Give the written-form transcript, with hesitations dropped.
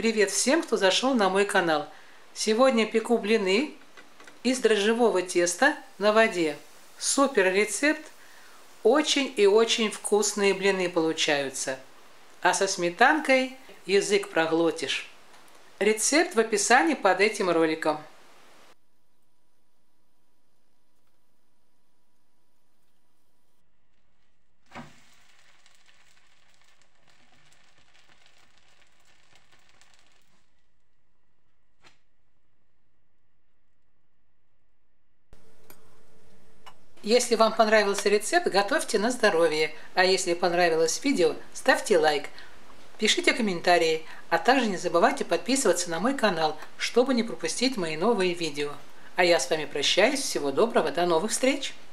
Привет всем, кто зашел на мой канал. Сегодня пеку блины из дрожжевого теста на воде. Супер рецепт. Очень и очень вкусные блины получаются. А со сметанкой язык проглотишь. Рецепт в описании под этим роликом. Если вам понравился рецепт, готовьте на здоровье. А если понравилось видео, ставьте лайк, пишите комментарии, а также не забывайте подписываться на мой канал, чтобы не пропустить мои новые видео. А я с вами прощаюсь. Всего доброго, до новых встреч!